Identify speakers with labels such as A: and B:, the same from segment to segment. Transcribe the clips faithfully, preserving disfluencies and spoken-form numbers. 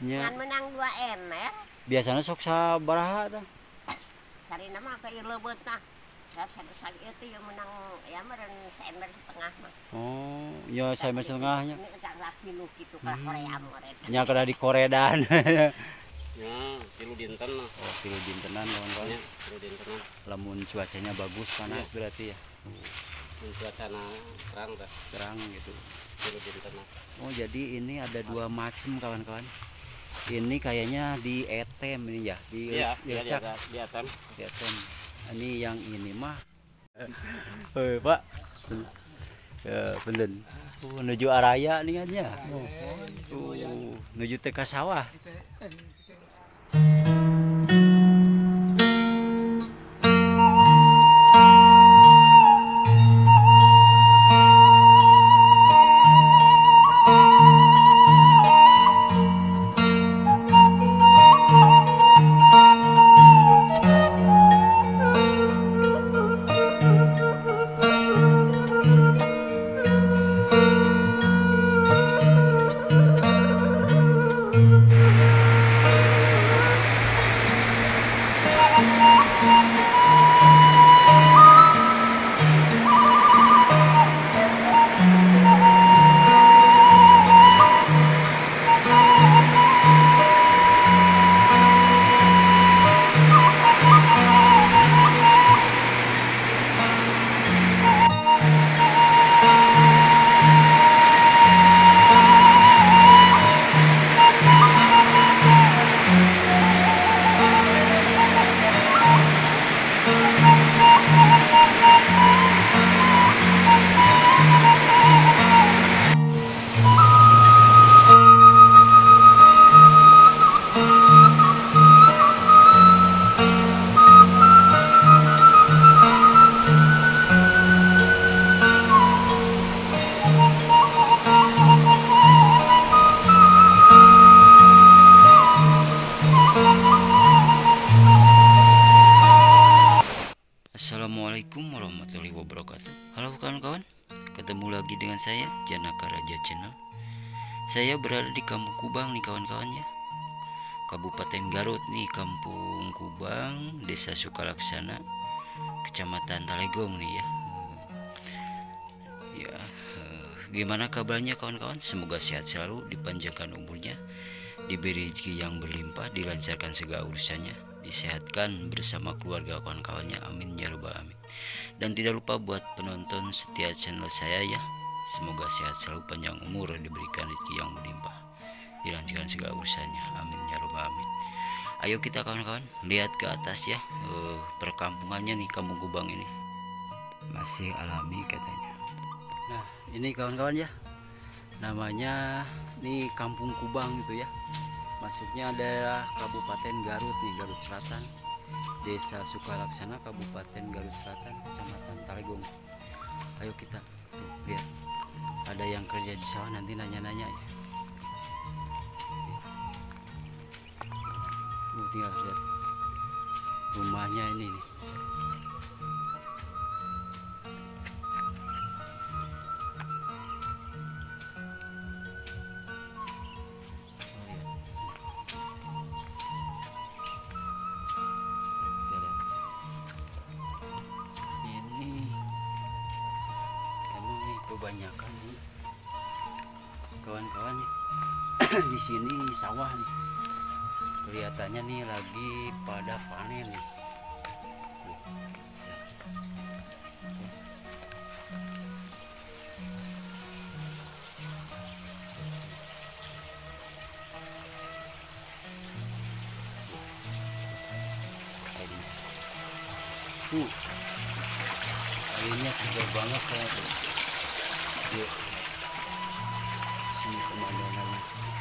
A: Nya.
B: Ngan menang dua M ya.
A: Biasanya sok sabaraha tah?
B: Sarina mah ka ieu leubeutna. Da sadi itu yang menang ya meureun seember setengah mah.
A: Oh, ya seember setengahnya.
B: Ini enggak kilu kitu ka Korea meureun.
A: Nya kada di koredan.
C: Ya, kilu dinten lah.
A: Oh, kilu dintenan kawan-kawan.
C: Ya, kilu dintenan.
A: Lamun cuacanya bagus panas berarti ya.
C: Mun cuacana terang dah.
A: Terang gitu.
C: Kilu dintenan.
A: Oh, jadi ini ada dua macam kawan-kawan. Ini kayaknya di etem ini ya, di
C: Iya,
A: lecak.
C: di etem.
A: Di etem. Ini yang ini mah. Eh, Pak. Ya, bener. Oh, menuju Araya nih kan ya. Oh, oh, menuju teh ka sawah. Assalamualaikum warahmatullahi wabarakatuh. Halo kawan-kawan, ketemu lagi dengan saya Janaka Raja Channel. Saya berada di Kampung Kubang nih kawan-kawan ya, Kabupaten Garut nih, Kampung Kubang, Desa Sukalaksana, Kecamatan Talegong nih ya. Ya, gimana kabarnya kawan-kawan? Semoga sehat selalu, dipanjangkan umurnya, diberi rezeki yang berlimpah, dilancarkan segala urusannya, disehatkan bersama keluarga kawan-kawannya, amin ya rabbal alamin. Dan tidak lupa buat penonton setia channel saya ya, semoga sehat selalu, panjang umur, diberikan rezeki yang berlimpah, dilancarkan segala urusannya, amin ya rabbal alamin. Ayo kita kawan-kawan lihat ke atas ya, uh, perkampungannya nih, Kampung Kubang ini masih alami katanya. Nah ini kawan-kawan ya, namanya nih Kampung Kubang gitu ya. Masuknya adalah Kabupaten Garut nih, Garut Selatan, Desa Sukalaksana, Kabupaten Garut Selatan, Kecamatan Talegong. Ayo kita lihat, ada yang kerja di sawah, nanti nanya-nanya ya. Uh, tinggal lihat rumahnya ini nih. Kebanyakan nih kawan-kawan di sini sawah nih, kelihatannya nih lagi pada panen nih. Tuh, airnya segar banget ya tuh. Yuk, sini pemandangannya.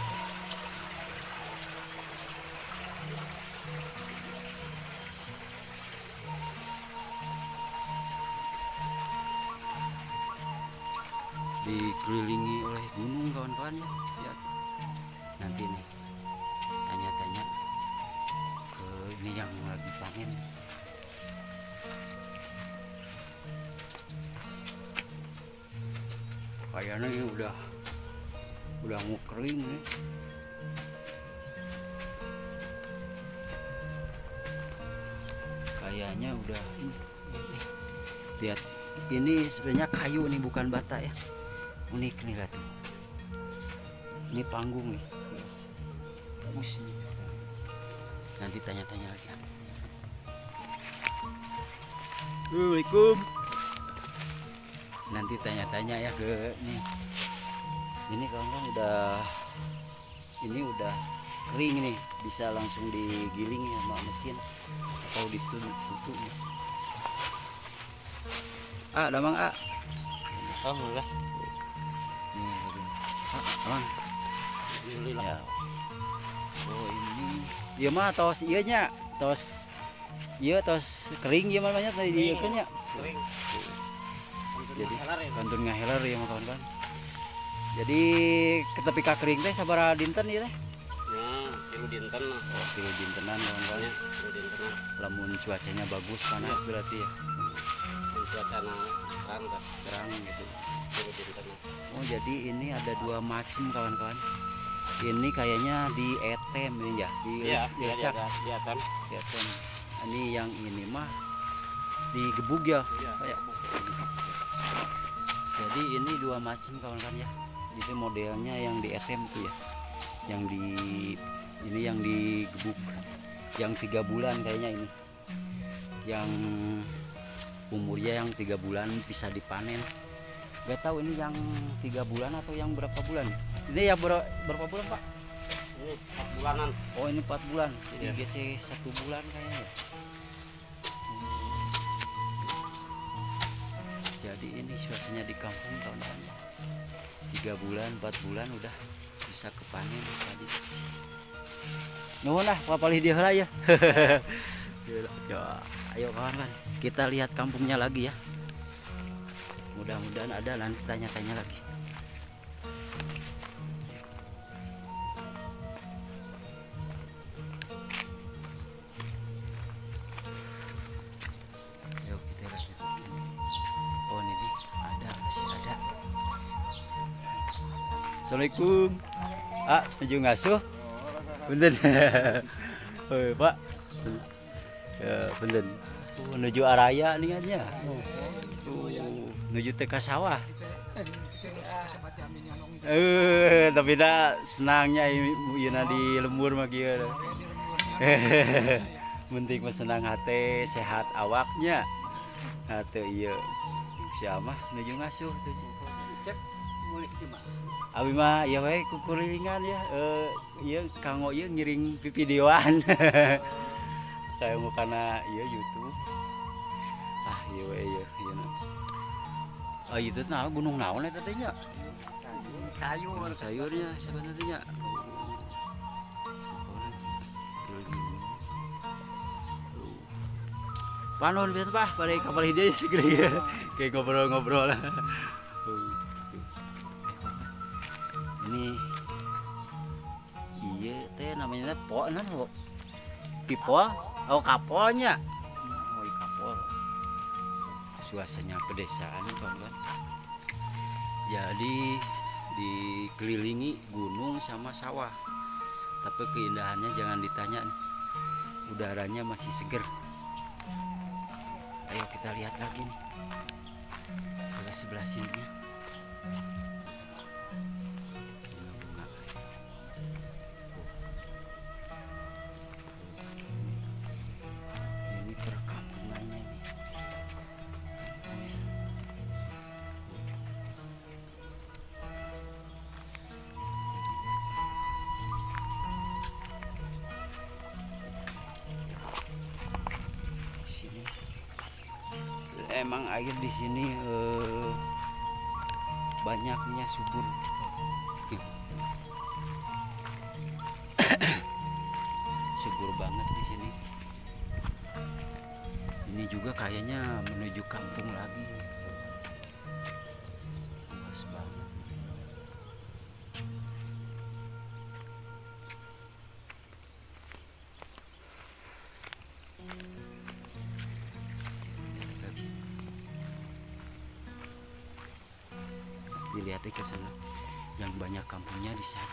A: Dikelilingi oleh gunung kawan-kawan ya. Lihat. Nanti nih tanya-tanya ke ini yang lagi panen. Kayaknya ini udah udah mau kering nih. kayaknya udah ini, ini. Lihat, ini sebenarnya kayu nih, bukan bata ya. Unik nih, lihat tuh. Ini panggung nih. Bagus nih. Nanti tanya-tanya lagi. Assalamualaikum. Nanti tanya-tanya ya ke nih. Ini kawan-kawan udah ini udah kering nih, bisa langsung digiling ya sama mesin atau ditutup tutup nih. Ah, damang ah.
C: Alhamdulillah.
A: Nih, ah, damang.
C: Alhamdulillah.
A: Ya. Oh, ini. Iya mah tos ieu nya, tos iya tos kering ieu mah banyak tadi ieu kan nya.
C: Kering.
A: Jadi
C: Helar ya.
A: kantun ngaheler ya mah kawan-kawan. Jadi ketika kering teh sabaraha dinten ieu teh?
C: Ya, kilo dinten mah.
A: Oh, kilo dintenan kawan-kawan.
C: Ya, kilo dinten.
A: Lamun cuacanya bagus panas berarti ya.
C: Mun cuacana terang dah,
A: Terang gitu.
C: kilo dinten.
A: Oh, jadi ini ada dua macam kawan-kawan. Ini kayaknya di etem ini ya, di
C: Iya, iya,
A: dilecak.
C: iya kan.
A: Di etem. Ini yang ini mah digebuk ya.
C: Iya.
A: Kayak. Jadi ini dua macam kawan-kawan ya. Itu modelnya yang di etem tuh ya. Yang di ini yang digebuk. Yang tiga bulan kayaknya ini. Yang umurnya yang tiga bulan bisa dipanen. Gak tahu ini yang tiga bulan atau yang berapa bulan. Ini ya ber berapa bulan Pak?
C: Ini empat bulanan.
A: Oh ini empat bulan. Jadi
C: Iya.
A: G C satu bulan kayaknya. Jadi ini suasananya di kampung tahun-tahun. Tiga bulan, empat bulan udah bisa kepanen tadi. Nuhun lah, papalih dia lah ya. Ya, ayo kawan-kawan, kita lihat kampungnya lagi ya. Mudah-mudahan ada, nanti tanya-tanya lagi. Yuk kita lihat itu. Oh ini nih, ada, masih ada. Assalamualaikum. Ah, menuju ngasuh. Punten. Oh, Pak. Ya, punten. Oh, menuju araya nih kan ya. Oh, menuju teh ka sawah. Eh, tapi dah senangnya ieu di lembur mah kieu. Penting mah senang hati, sehat awaknya. Atuh ieu. Sia mah nuju ngasuh tuh.
C: Cek mulai gimana?
A: Abi mah ya we kukurilingan ya. Eh ieu kanggo ieu ngiring videoan. Saya mau kana ieu YouTube. Ah ieu we ieu ieu. Ah itu nah gunung naon eta teh nya?
C: Kayu.
A: Gunung sayurnya sebenarnya. Panon biasa Pak, pada kapal hidayah segera ya. Kayak ngobrol-ngobrol lah. Ini iya teh namanya po nan po. Pipol, oh kapolnya. Oh, kapol. Suasananya pedesaan kawan-kawan. Jadi dikelilingi gunung sama sawah. Tapi keindahannya jangan ditanya nih. Udaranya masih seger. Ayo kita lihat lagi nih ke sebelah sini. Bunga-bunga. Ini perkampungannya nih. Sini. Emang air di sini eh, banyaknya subur. Subur banget di sini. Ini juga kayaknya menuju kampung lagi. Luas banget. Dilihat ke sana, yang banyak kampungnya di sana.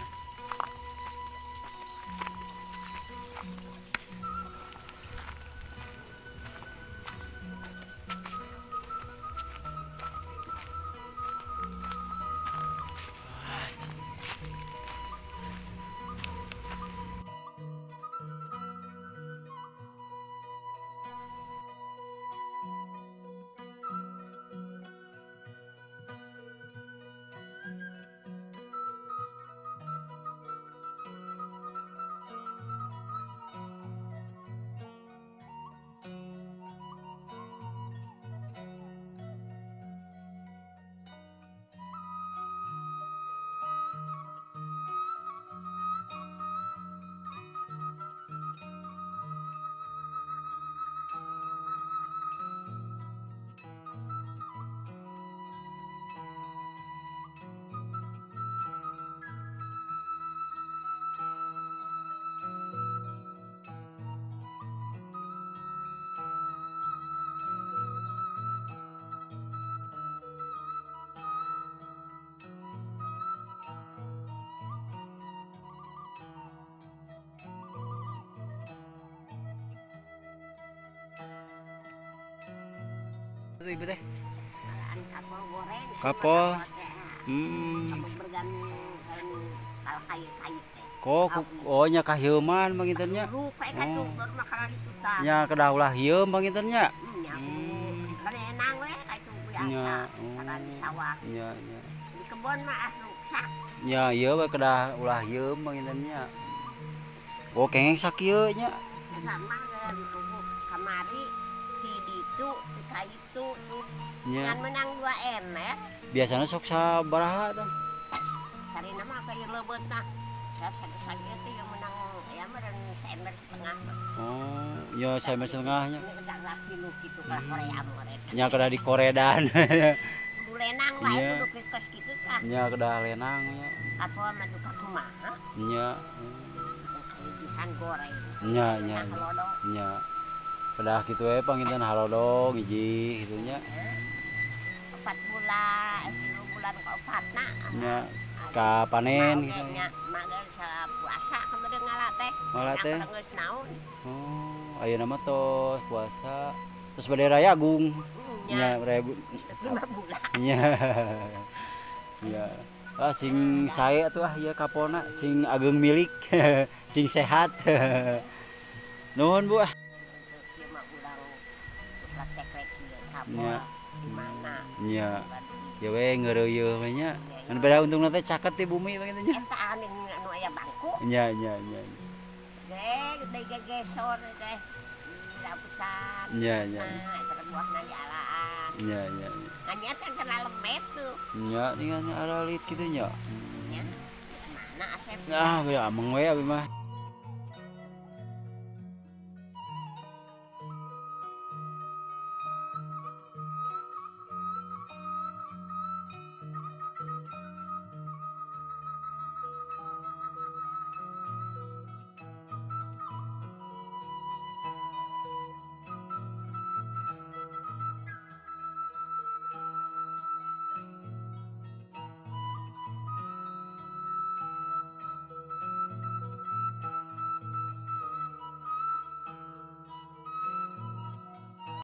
A: tuh Ibu teh?
B: Malaan kapal goreng.
A: Kapal.
B: Kapal teh,
A: Hmm.
B: kapal bergan kalau kayu-kayu teh.
A: Kok oh nya kaheuman manginten nya.
B: Dulu kayak katu
A: Oh.
B: baru makan itu tah.
A: Nya kedah ulah hieum manginten nya.
B: Hmm, nya
A: Hmm.
B: renang we katu
A: Nya,
B: biasa.
A: oh.
B: Karena di sawah.
A: Nya nya.
B: Di kebun mah asup sak.
A: Nya ieu we kedah ulah hieum manginten nya. Oh kengeng sakieu nya.
B: Sama dengan kubu kamari di ditu di kayu tuh tuh
A: Nya.
B: dengan menang dua M ya.
A: Biasana sok sabaraha tah?
B: Cari nama kayak lebet nah. Ya sadar itu yang menang ya meren seember setengah mah.
A: Oh, ya saya setengahnya.
B: Ini kedak rapi lu gitu lah Korea meren.
A: Nya kedah di koredan.
B: Kudu lenang lah
A: Iya.
B: kudu pikes gitu tah.
A: Nya kedah lenang nya.
B: Apa mah duka kumaha?
A: Nya.
B: Kayak goreng.
A: Nya nya.
B: Nah, kalau dong
A: Nya. Kedah kitu we panginten halodong hiji kitu nya.
B: empat bulan, sepuluh bulan ke opat nak.
A: Nya ka panen gitu.
B: Nya mager salah puasa kemudian ngalah teh.
A: Ngalah teh.
B: Nah, geus naon.
A: Oh, ayeuna mah tos puasa. Terus bade raya agung.
B: Hmm,
A: Nya
B: Nya
A: raya
B: lima bulan.
A: nya. Ya. Ah sing sae atuh ah ieu kapolna sing ageung milik, sing sehat. Nuhun Bu ah.
B: Ieu mah urang praktek-rek ieu
A: Nya.
B: kapal di mana.
A: Nya. Ya we ngeureuyeuh we nya. Mun pada untungna teh caket di bumi begitu nya.
B: Eta anu anu aya bangku.
A: Nya nya nya.
B: Ge, gede gegesor teh. Rapusan.
A: Nya nya.
B: Nah, eta buahna jalaan.
A: Nya nya.
B: Hanya kan kena lemet tuh.
A: Nya dengan aralit kitu nya.
B: Ya. Mana asep.
A: Ah, beuh ameng we abi mah.